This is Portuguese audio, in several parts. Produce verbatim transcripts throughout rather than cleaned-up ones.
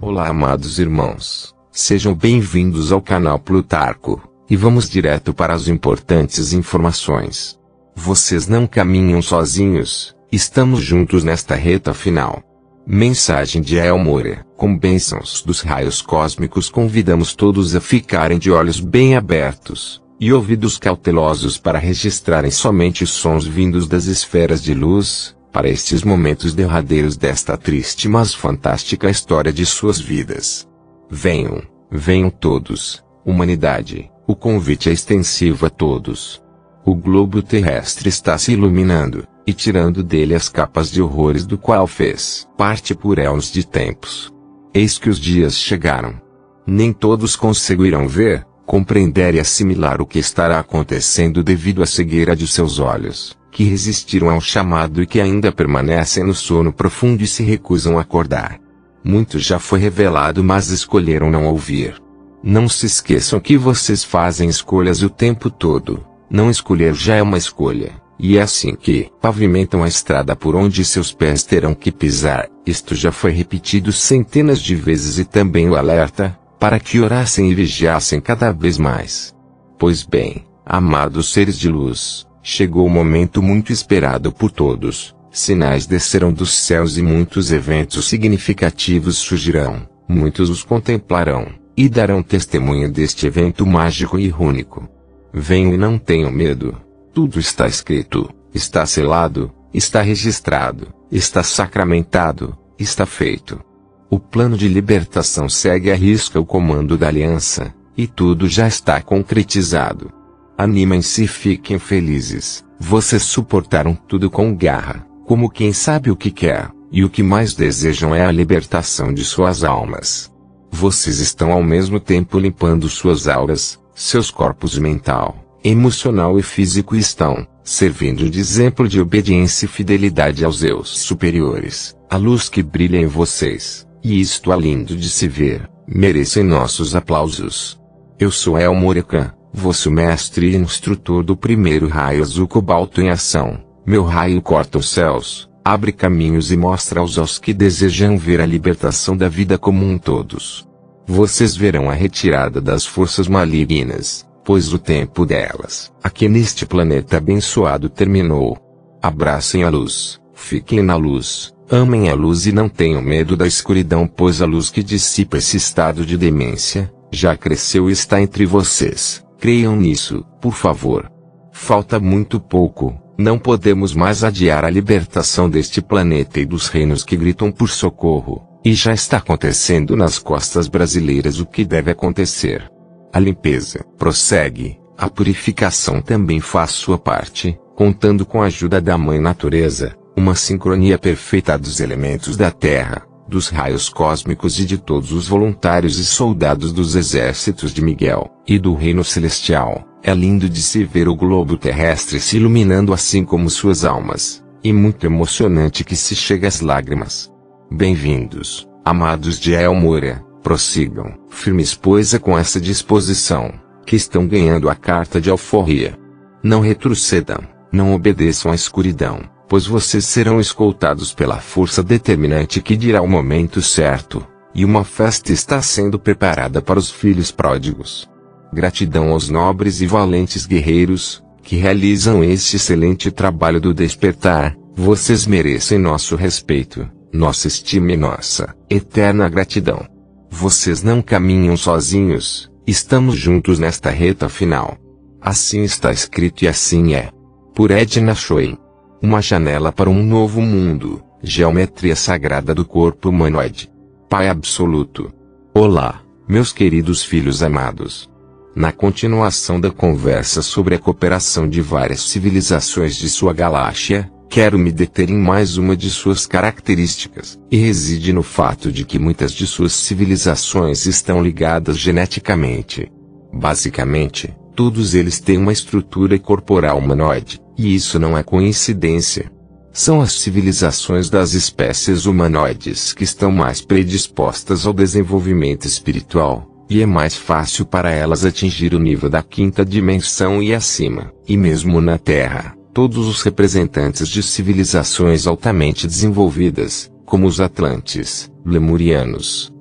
Olá, amados irmãos, sejam bem-vindos ao canal Plutarco, e vamos direto para as importantes informações. Vocês não caminham sozinhos, estamos juntos nesta reta final. Mensagem de El Moura. Com bênçãos dos raios cósmicos convidamos todos a ficarem de olhos bem abertos, e ouvidos cautelosos para registrarem somente os sons vindos das esferas de luz, para estes momentos derradeiros desta triste mas fantástica história de suas vidas. Venham, venham todos, humanidade, o convite é extensivo a todos. O globo terrestre está se iluminando, e tirando dele as capas de horrores do qual fez parte por éons de tempos. Eis que os dias chegaram. Nem todos conseguirão ver, compreender e assimilar o que estará acontecendo devido à cegueira de seus olhos, que resistiram ao chamado e que ainda permanecem no sono profundo e se recusam a acordar. Muito já foi revelado, mas escolheram não ouvir. Não se esqueçam que vocês fazem escolhas o tempo todo. Não escolher já é uma escolha, e é assim que pavimentam a estrada por onde seus pés terão que pisar. Isto já foi repetido centenas de vezes e também o alerta, para que orassem e vigiassem cada vez mais. Pois bem, amados seres de luz, chegou o momento muito esperado por todos. Sinais descerão dos céus e muitos eventos significativos surgirão, muitos os contemplarão, e darão testemunho deste evento mágico e único. Venham e não tenham medo. Tudo está escrito, está selado, está registrado, está sacramentado, está feito. O plano de libertação segue à risca o comando da aliança, e tudo já está concretizado. Animem-se e fiquem felizes. Vocês suportaram tudo com garra, como quem sabe o que quer, e o que mais desejam é a libertação de suas almas. Vocês estão ao mesmo tempo limpando suas auras, seus corpos mental, emocional e físico e estão servindo de exemplo de obediência e fidelidade aos eus superiores, a luz que brilha em vocês, e isto é lindo de se ver, merecem nossos aplausos. Eu sou El Moura, vosso mestre e instrutor do primeiro raio azul cobalto em ação. Meu raio corta os céus, abre caminhos e mostra-os aos que desejam ver a libertação da vida comum todos. Vocês verão a retirada das forças malignas, pois o tempo delas, aqui neste planeta abençoado, terminou. Abracem a luz, fiquem na luz, amem a luz e não tenham medo da escuridão, pois a luz que dissipa esse estado de demência, já cresceu e está entre vocês. Creiam nisso, por favor. Falta muito pouco, não podemos mais adiar a libertação deste planeta e dos reinos que gritam por socorro. E já está acontecendo nas costas brasileiras o que deve acontecer. A limpeza prossegue, a purificação também faz sua parte, contando com a ajuda da Mãe Natureza, uma sincronia perfeita dos elementos da Terra, dos raios cósmicos e de todos os voluntários e soldados dos exércitos de Miguel, e do Reino Celestial. É lindo de se ver o globo terrestre se iluminando assim como suas almas, e muito emocionante que se chega às lágrimas. Bem-vindos, amados de El Moura, prossigam, firmes pois é com essa disposição, que estão ganhando a carta de alforria. Não retrocedam, não obedeçam à escuridão, pois vocês serão escoltados pela força determinante que dirá o momento certo, e uma festa está sendo preparada para os filhos pródigos. Gratidão aos nobres e valentes guerreiros, que realizam este excelente trabalho do despertar, vocês merecem nosso respeito, nossa estima e nossa eterna gratidão. Vocês não caminham sozinhos, estamos juntos nesta reta final. Assim está escrito e assim é. Por Edna Schoen. Uma janela para um novo mundo, geometria sagrada do corpo humanoide. Pai absoluto. Olá, meus queridos filhos amados. Na continuação da conversa sobre a cooperação de várias civilizações de sua galáxia, quero me deter em mais uma de suas características, e reside no fato de que muitas de suas civilizações estão ligadas geneticamente. Basicamente, todos eles têm uma estrutura corporal humanoide, e isso não é coincidência. São as civilizações das espécies humanoides que estão mais predispostas ao desenvolvimento espiritual, e é mais fácil para elas atingir o nível da quinta dimensão e acima, e mesmo na Terra. Todos os representantes de civilizações altamente desenvolvidas, como os Atlantes, Lemurianos,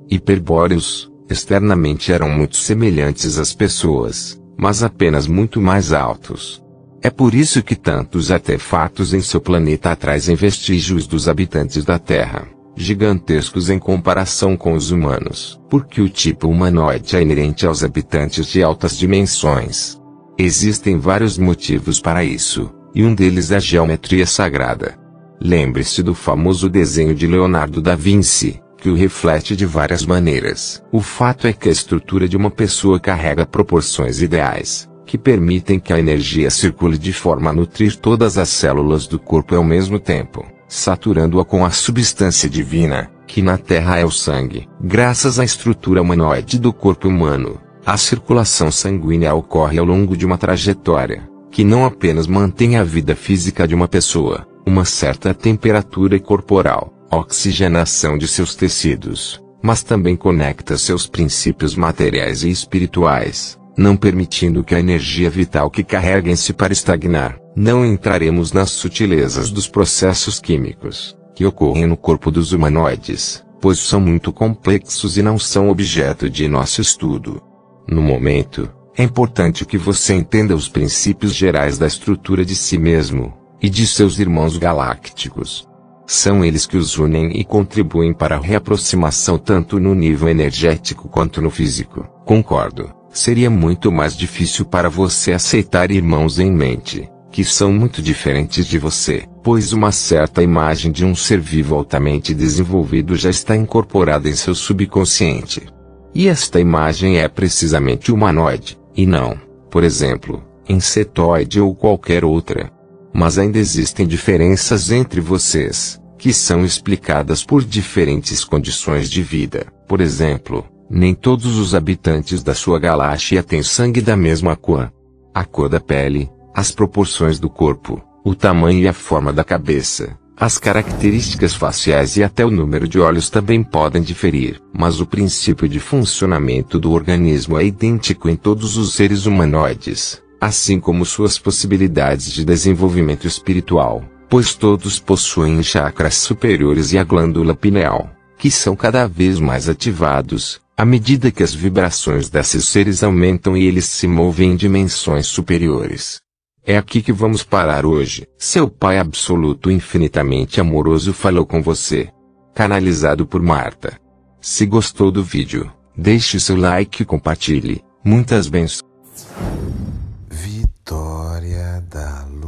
Hiperbóreos, externamente eram muito semelhantes às pessoas, mas apenas muito mais altos. É por isso que tantos artefatos em seu planeta trazem vestígios dos habitantes da Terra, gigantescos em comparação com os humanos, porque o tipo humanoide é inerente aos habitantes de altas dimensões. Existem vários motivos para isso, e um deles é a geometria sagrada. Lembre-se do famoso desenho de Leonardo da Vinci, que o reflete de várias maneiras. O fato é que a estrutura de uma pessoa carrega proporções ideais, que permitem que a energia circule de forma a nutrir todas as células do corpo ao mesmo tempo, saturando-a com a substância divina, que na Terra é o sangue. Graças à estrutura humanoide do corpo humano, a circulação sanguínea ocorre ao longo de uma trajetória, que não apenas mantém a vida física de uma pessoa, uma certa temperatura corporal, oxigenação de seus tecidos, mas também conecta seus princípios materiais e espirituais, não permitindo que a energia vital que carreguem-se para estagnar. Não entraremos nas sutilezas dos processos químicos que ocorrem no corpo dos humanoides, pois são muito complexos e não são objeto de nosso estudo. No momento, é importante que você entenda os princípios gerais da estrutura de si mesmo e de seus irmãos galácticos. São eles que os unem e contribuem para a reaproximação tanto no nível energético quanto no físico. Concordo. Seria muito mais difícil para você aceitar irmãos em mente, que são muito diferentes de você, pois uma certa imagem de um ser vivo altamente desenvolvido já está incorporada em seu subconsciente. E esta imagem é precisamente humanoide, e não, por exemplo, insetoide ou qualquer outra. Mas ainda existem diferenças entre vocês, que são explicadas por diferentes condições de vida. Por exemplo, nem todos os habitantes da sua galáxia têm sangue da mesma cor. A cor da pele, as proporções do corpo, o tamanho e a forma da cabeça, as características faciais e até o número de olhos também podem diferir. Mas o princípio de funcionamento do organismo é idêntico em todos os seres humanoides, assim como suas possibilidades de desenvolvimento espiritual, pois todos possuem chakras superiores e a glândula pineal, que são cada vez mais ativados à medida que as vibrações desses seres aumentam e eles se movem em dimensões superiores. É aqui que vamos parar hoje. Seu Pai Absoluto infinitamente amoroso falou com você. Canalizado por Marta. Se gostou do vídeo, deixe seu like e compartilhe. Muitas bênçãos. Vitória da Luz.